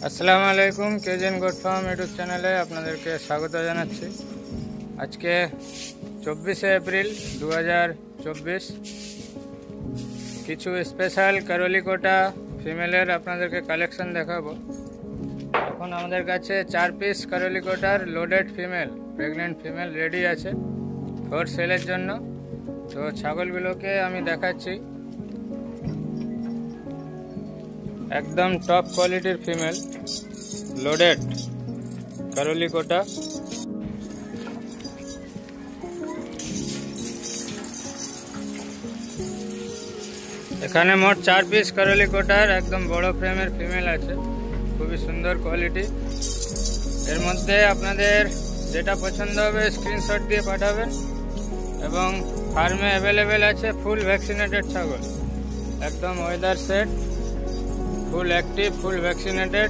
আসসালামু আলাইকুম, কেজেন goat farm YouTube চ্যানেলে আপনাদেরকে স্বাগত জানাচ্ছি। আজকে 24শে এপ্রিল 2024 কিছু স্পেশাল কারোলিকোটা ফিমেলের আপনাদেরকে কালেকশন দেখাবো। এখন আমাদের কাছে 4 পিস কারোলিকোটার loaded female, pregnant female ready আছে ফর সেলের জন্য। তো ছাগলগুলোকে আমি দেখাচ্ছি, একদম টপ কোয়ালিটির ফিমেল লোডেড কারোলিকোটা। এখানে মোট 4 পিস কারোলিকোটার একদম বড় ফ্রেমের ফিমেল আছে, খুবই সুন্দর কোয়ালিটি। এর মধ্যে আপনাদের যেটা পছন্দ হবে স্ক্রিনশট দিয়ে পাঠাবেন। এবং ফার্মে অ্যাভেলেবেল আছে ফুল ভ্যাকসিনেটেড ছাগল, একদম weather set, full active, full vaccinated.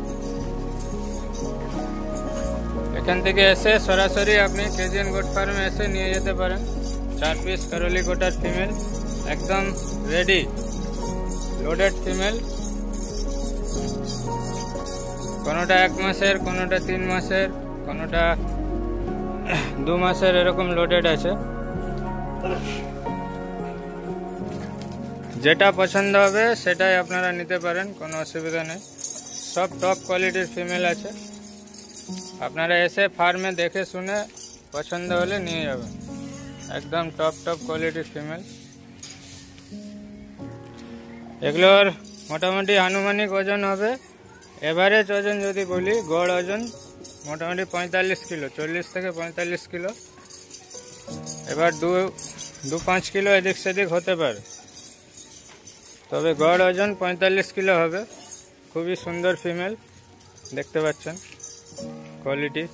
এখান থেকে এসে সরাসরি আপনি কেজিএন গোট ফার্মে এসে নিয়ে যেতে পারেন। 4 পিস কারোলিকোটার ফিমেল একদম রেডি লোডেড ফিমেল। কোনোটা 1 মাসের, কোনোটা 3 মাসের, কোনোটা 2 মাসের, এরকম লোডেড আছে। যেটা পছন্দ হবে সেটাই আপনারা নিতে পারেন, কোনো অসুবিধা নেই। সব টপ কোয়ালিটির ফিমেল আছে, আপনারা এসে ফার্মে দেখে শুনে পছন্দ হলে নিয়ে যাবেন। একদম টপ কোয়ালিটির ফিমেল। এগুলোর মোটামুটি আনুমানিক ওজন হবে, এভারেজ ওজন যদি বলি, গড় ওজন মোটামুটি 45 কিলো, 40 থেকে 45 কিলো। এবার 2-5 কিলো এদিক সেদিক হতে পারে, তবে গড় ওজন 45 কিলো হবে। খুবই সুন্দর ফিমেল, দেখতে পাচ্ছেন কোয়ালিটি।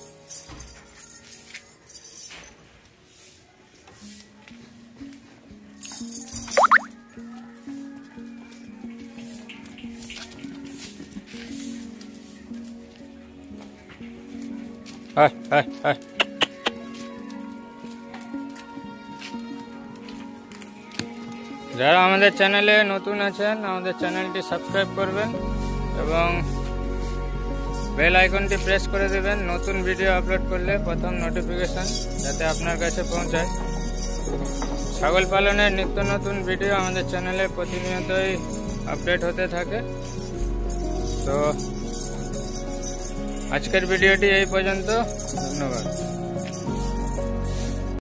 যারা আমাদের চ্যানেলে নতুন আছেন, আমাদের চ্যানেলটি সাবস্ক্রাইব করবেন এবং বেল আইকনটি প্রেস করে দেবেন, নতুন ভিডিও আপলোড করলে প্রথম নোটিফিকেশন যাতে আপনার কাছে পৌঁছায়। ছাগল পালনের নিত্য নতুন ভিডিও আমাদের চ্যানেলে প্রতিনিয়তই আপডেট হতে থাকে। তো আজকের ভিডিওটি এই পর্যন্ত, ধন্যবাদ।